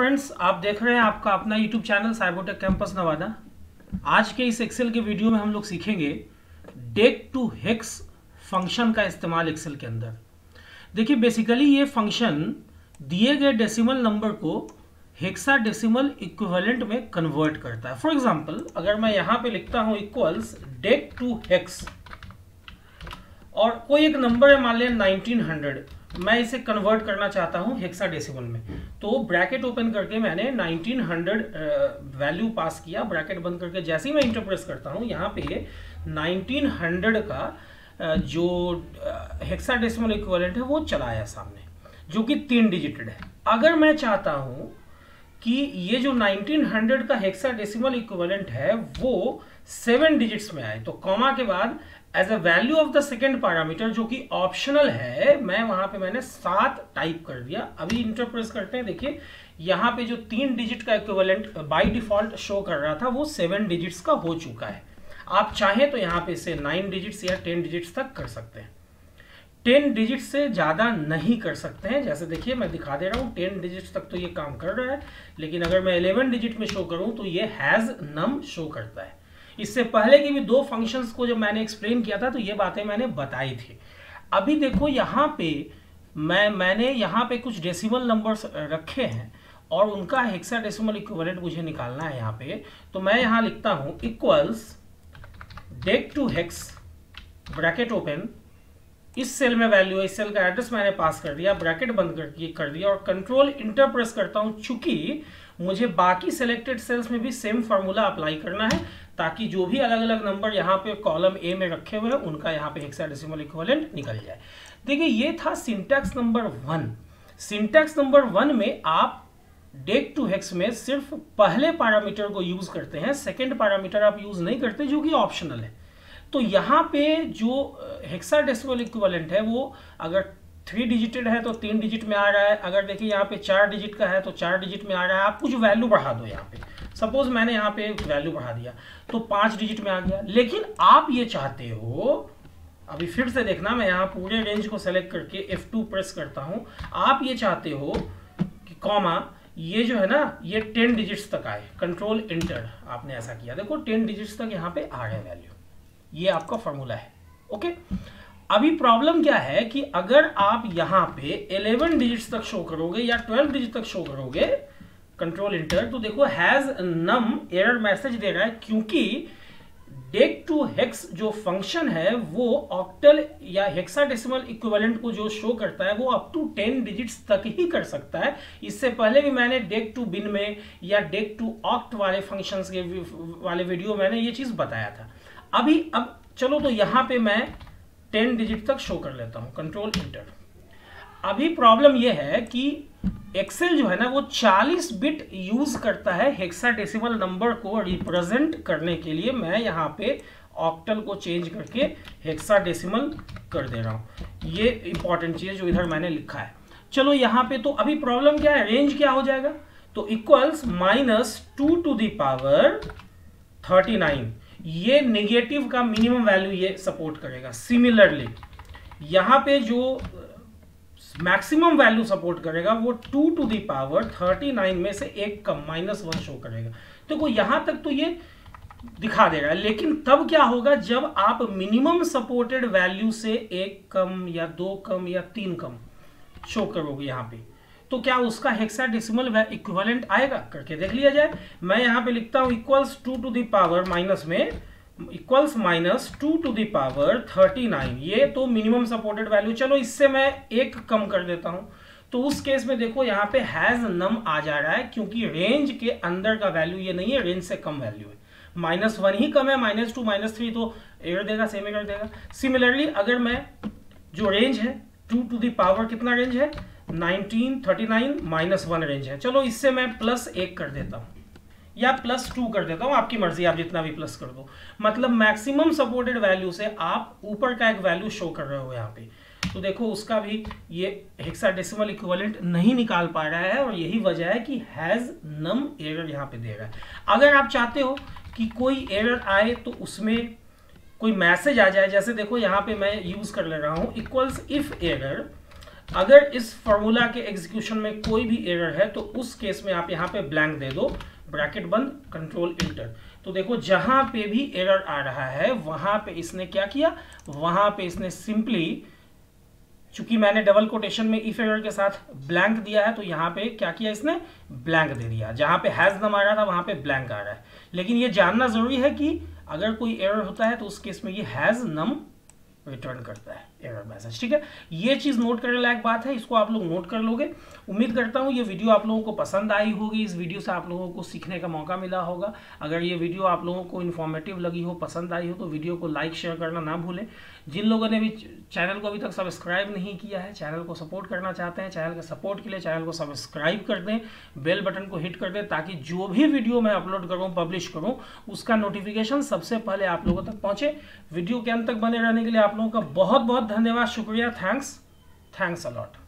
Friends, आप देख रहे हैं आपका अपना YouTube channel Cybotech campus Nawada. आज के इस एक्सेल के वीडियो में हम लोग सीखेंगे डेक टू हेक्स फंक्शन का इस्तेमाल एक्सेल के अंदर। देखिए, बेसिकली ये फंक्शन दिए गए डेसिमल नंबर को हेक्साडेसिमल इक्विवेलेंट में कन्वर्ट करता है। फॉर एग्जांपल, अगर मैं यहाँ पे लिखता हूँ इक्वल्स डेक टू हेक्स और कोई एक नंबर है, मान लिया 1900, मैं इसे कन्वर्ट करना चाहता हूँ हेक्साडेसिमल में, तो ब्रैकेट ओपन करके मैंने 1900 वैल्यू पास किया, ब्रैकेट बंद करके जैसे ही मैं इंटर प्रेस करता हूँ यहाँ पे 1900 का जो हेक्साडेसिमल इक्विवेलेंट है वो चला आया सामने, जो कि 3 डिजिटेड है। अगर मैं चाहता हूँ कि ये जो 1900 का हेक्साडेसिमल इक्विवेलेंट है वो 7 डिजिट्स में आए, तो कॉमा के बाद as a value of the second parameter, जो कि ऑप्शनल है, मैं वहां पे मैंने 7 टाइप कर दिया। अभी इंटर प्रेस करते हैं, देखिए यहाँ पे जो 3 डिजिट का इक्विवेलेंट बाय डिफॉल्ट शो कर रहा था वो 7 डिजिट्स का हो चुका है। आप चाहें तो यहाँ पे इसे 9 डिजिट्स या 10 डिजिट्स तक कर सकते हैं। 10 डिजिट से ज़्यादा नहीं कर सकते हैं। जैसे देखिए मैं दिखा दे रहा हूँ, 10 डिजिट्स तक तो ये काम कर रहा है, लेकिन अगर मैं 11 डिजिट में शो करूँ तो ये हैज़ नम शो करता है। इससे पहले की भी 2 फंक्शंस को जब मैंने एक्सप्लेन किया था तो ये बातें मैंने बताई थी। अभी देखो यहाँ पे मैंने यहाँ पे कुछ डेसिमल नंबर्स रखे हैं और उनका हेक्साडेसिमल इक्विवेलेंट मुझे निकालना है यहाँ पे। तो मैं यहाँ लिखता हूँ equals dec to hex, bracket open, इस सेल में वैल्यू है, इस सेल का एड्रेस मैंने पास कर दिया, ब्रैकेट बंद कर दिया और कंट्रोल इंटर प्रेस करता हूं, चूंकि मुझे बाकी सिलेक्टेड सेल्स में भी सेम फार्मूला अप्लाई करना है, ताकि जो भी अलग अलग नंबर यहाँ पे कॉलम ए में रखे हुए हैं उनका यहाँ पे हेक्साडेसिमल इक्विवेलेंट निकल जाए। देखिए, ये था सिंटैक्स नंबर 1। सिंटैक्स नंबर 1 में आप डेक टू हेक्स में सिर्फ पहले पैरामीटर को यूज करते हैं, सेकेंड पैरामीटर आप यूज नहीं करते, जो कि ऑप्शनल है। तो यहाँ पे जो हेक्साडेसिमल इक्विवेलेंट है वो अगर 3 डिजिटेड है तो 3 डिजिट में आ रहा है। अगर देखिए यहाँ पे 4 डिजिट का है तो 4 डिजिट में आ रहा है। आप कुछ वैल्यू बढ़ा दो, यहाँ पे सपोज मैंने यहाँ पे वैल्यू बढ़ा दिया तो 5 डिजिट में आ गया। लेकिन आप ये चाहते हो, अभी फिर से देखना, मैं यहाँ पूरे रेंज को सेलेक्ट करके F2 प्रेस करता हूँ, आप ये चाहते हो कि कॉमा ये जो है ना ये 10 डिजिट्स तक आए, कंट्रोल इंटर आपने ऐसा किया, देखो 10 डिजिट्स तक यहाँ पे आ रहा है वैल्यू। ये आपका फॉर्मूला है। ओके, अभी प्रॉब्लम क्या है कि अगर आप यहाँ पे 11 डिजिट्स तक शो करोगे या 12 डिजिट तक शो करोगे, कंट्रोल इंटर, तो देखो हैज नम एरर मैसेज दे रहा है, क्योंकि डेक टू हेक्स जो फंक्शन है वो ऑक्टल या हेक्साडेसिमल इक्विवेलेंट को जो शो करता है वो अप टू 10 डिजिट्स तक ही कर सकता है। इससे पहले भी मैंने डेक टू बिन में या डेक टू ऑक्ट वाले फंक्शंस के वाले वीडियो मैंने ये चीज बताया था। अब चलो, तो यहां पे मैं 10 डिजिट तक शो कर लेता हूं, कंट्रोल इंटर। अभी प्रॉब्लम यह है कि एक्सेल जो है ना वो 40 बिट यूज करता है हेक्साडेसिमल नंबर को रिप्रेजेंट करने के लिए। मैं यहां पे ऑक्टल को चेंज करके हेक्साडेसिमल कर दे रहा हूं। ये इंपॉर्टेंट चीज जो इधर मैंने लिखा है। चलो यहाँ पे तो अभी प्रॉब्लम क्या है, रेंज क्या हो जाएगा, तो इक्वल्स -2 टू द पावर 39, ये नेगेटिव का मिनिमम वैल्यू ये सपोर्ट करेगा। सिमिलरली यहाँ पे जो मैक्सिमम वैल्यू सपोर्ट करेगा वो 2 टू द पावर 39 में से एक कम -1 शो करेगा। देखो यहाँ तक तो ये दिखा दे रहा है, लेकिन तब क्या होगा जब आप मिनिमम सपोर्टेड वैल्यू से एक कम या 2 कम या 3 कम शो करोगे यहाँ पे, तो क्या उसका हेक्साडेसिमल इक्विवेलेंट आएगा, करके देख लिया जाए। मैं यहाँ पे लिखता हूँ equals 2 to the power minus में इक्वल्स -2 टू द पावर 39, ये तो मिनिमम सपोर्टेड वैल्यू। चलो इससे मैं एक कम कर देता हूँ, तो उस केस में देखो यहाँ पे हैज नम आ जा रहा है, क्योंकि रेंज के अंदर का वैल्यू ये नहीं है, रेंज से कम वैल्यू है। -1 ही कम है, -2 -3 तो एरर देगा, सेम एरर देगा। सिमिलरली अगर मैं जो रेंज है 2 टू द पावर कितना रेंज है 1939 -1 रेंज है। चलो इससे मैं +1 कर देता हूं या +2 कर देता हूं, आपकी मर्जी, आप जितना भी प्लस कर दो। मतलब मैक्सिमम सपोर्टेड वैल्यू से आप ऊपर का एक वैल्यू शो कर रहे हो यहाँ पे, तो देखो उसका भी ये हेक्साडेसिमल इक्विवेलेंट नहीं निकाल पा रहा है, और यही वजह है कि हैज नम एरर यहाँ पे दे रहा है। अगर आप चाहते हो कि कोई एरर आए तो उसमें कोई मैसेज आ जाए, जैसे देखो यहाँ पे मैं यूज कर ले रहा हूँ इक्वल्स इफ एरर अगर इस फॉर्मूला के एग्जीक्यूशन में कोई भी एरर है तो उस केस में आप यहाँ पे ब्लैंक दे दो, ब्रैकेट बंद, कंट्रोल इंटर। तो देखो जहां पे भी एरर आ रहा है वहां पे इसने क्या किया, वहां पे इसने सिंपली, चूंकि मैंने डबल कोटेशन में इफ एरर के साथ ब्लैंक दिया है तो यहाँ पे क्या किया इसने, ब्लैंक दे दिया। जहां पे हैज नम आ रहा था वहां पे ब्लैंक आ रहा है। लेकिन ये जानना जरूरी है कि अगर कोई एरर होता है तो उस केस में ये हैज नम रिटर्न करता है एरर मैसेज। ठीक है, ये चीज नोट करने लायक बात है, इसको आप लोग नोट कर लोगे। उम्मीद करता हूँ ये वीडियो आप लोगों को पसंद आई होगी, इस वीडियो से आप लोगों को सीखने का मौका मिला होगा। अगर ये वीडियो आप लोगों को इन्फॉर्मेटिव लगी हो, पसंद आई हो, तो वीडियो को लाइक शेयर करना ना भूलें। जिन लोगों ने भी चैनल को अभी तक सब्सक्राइब नहीं किया है, चैनल को सपोर्ट करना चाहते हैं, चैनल के सपोर्ट के लिए चैनल को सब्सक्राइब कर दें, बेल बटन को हिट कर दें, ताकि जो भी वीडियो मैं अपलोड करूँ, पब्लिश करूँ, उसका नोटिफिकेशन सबसे पहले आप लोगों तक पहुंचे। वीडियो के अंत तक बने रहने के लिए आप लोगों का बहुत बहुत धन्यवाद, शुक्रिया, थैंक्स अ लॉट।